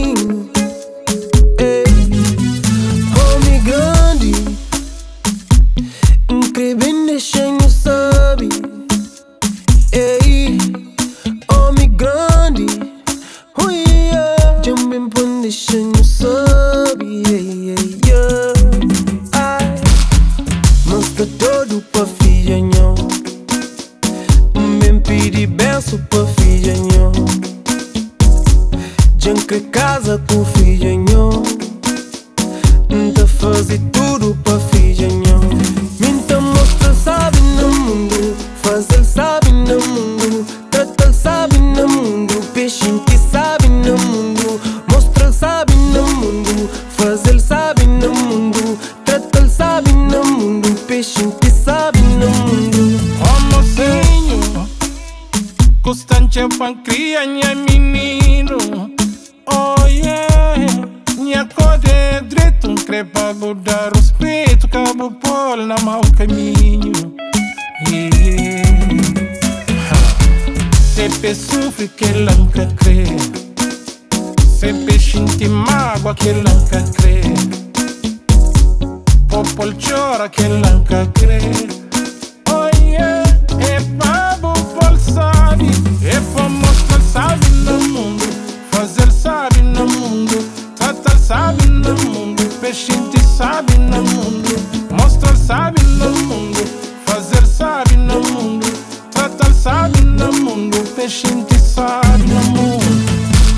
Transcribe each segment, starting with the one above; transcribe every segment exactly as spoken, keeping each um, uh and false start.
mocinho, ei, homem grande, incrível, deixando sabe, ei, homem grande, ui, yeah, também pode deixando sabe, ei, ei, yeah. Ai, mostra todo pra filha, nhão, bem pedir benção pra filha, nhão. Que casa com filha, nhão, tá fazer tudo pra filha, nhão. Minta mostra sabe no mundo, fazer sabe no mundo, tratar sabe no mundo, peixe que sabe no mundo, mostrar sabe no mundo, fazer sabe no mundo, tratar sabe no mundo, peixe que sabe no mundo. Como senho, constante pra criar minha menino. Oh yeah, minha cor é direito, um crepa dar respeito, cabo polo na mau caminho. Yeah. Sempre sofre que ela nunca crê, sempre sente mágoa que ela nunca crê, popol chora que ela nunca crê. Oh yeah, é babo pol sabe, é pra mostrar sabe no mundo, fazer sabe no mundo, tratar sabe no mundo, peixinho sabe no mundo, mostrar sabe no mundo, fazer sabe no mundo, tratar sabe no mundo, peixinho sabe no mundo.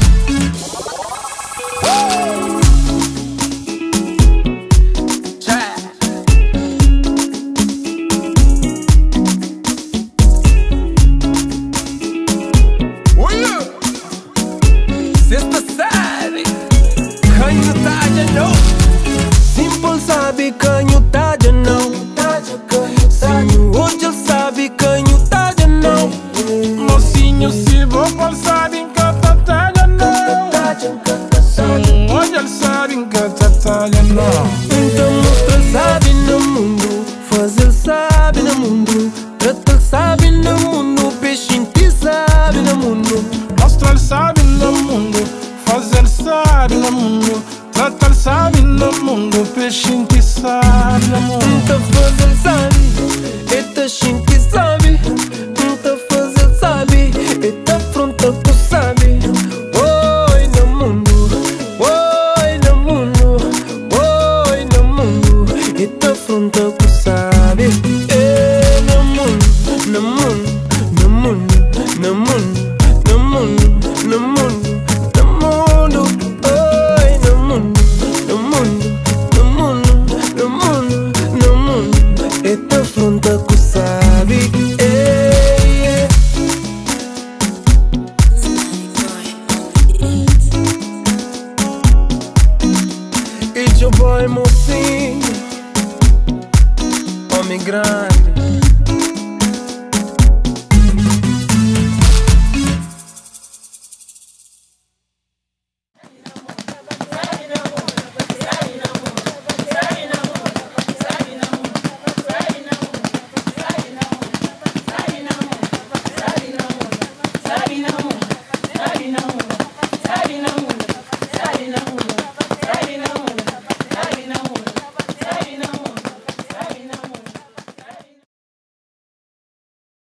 Simple sabe canho tá de não, Sinho hoje sabe canho tá de não. Mocinho se vou por sabe que tá tá de não. Sinho hoje sabe que tá tá de não. Então mostra sabe no mundo, fazer sabe no mundo, tratar sabe no mundo, peixinho sabe no mundo, mostrar sabe no mundo, fazer sabe no mundo, tratar sabe no mundo, peixinho sabe no mundo. Então fazer sabe, eita xinque sabe, então fazer sabe, eita fronta tu sabe. Oi no mundo, oi no mundo, oi no mundo, eita fronta tu sabe. Eh, no mundo, no mundo, no mundo, no mundo, no mundo, no mundo, no mundo, oi no mundo, no mundo, no mundo, no mundo, no mundo, eita fronta que sabe. Ei, yeah. It's your boy mocinho, homem grande.